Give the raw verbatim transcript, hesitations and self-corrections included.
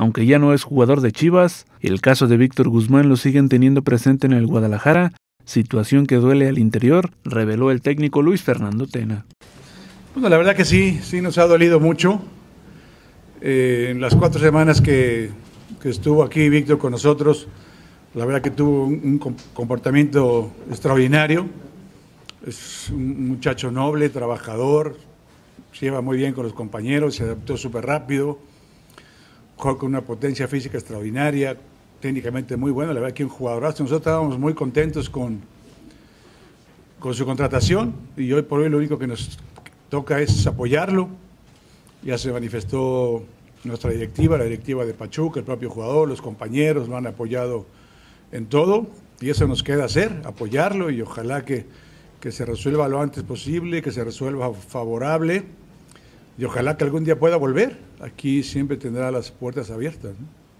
aunque ya no es jugador de Chivas. El caso de Víctor Guzmán lo siguen teniendo presente en el Guadalajara, situación que duele al interior, reveló el técnico Luis Fernando Tena. Bueno, la verdad que sí, sí nos ha dolido mucho. Eh, en las cuatro semanas que, que estuvo aquí Víctor con nosotros, la verdad que tuvo un, un comportamiento extraordinario. Es un muchacho noble, trabajador, se lleva muy bien con los compañeros, se adaptó súper rápido, juega con una potencia física extraordinaria, técnicamente muy bueno, la verdad que un jugadorazo. Nosotros estábamos muy contentos con, con su contratación y hoy por hoy lo único que nos toca es apoyarlo. Ya se manifestó nuestra directiva, la directiva de Pachuca, el propio jugador, los compañeros lo han apoyado en todo y eso nos queda hacer, apoyarlo y ojalá que, que se resuelva lo antes posible, que se resuelva favorable y ojalá que algún día pueda volver. Aquí siempre tendrá las puertas abiertas, ¿no?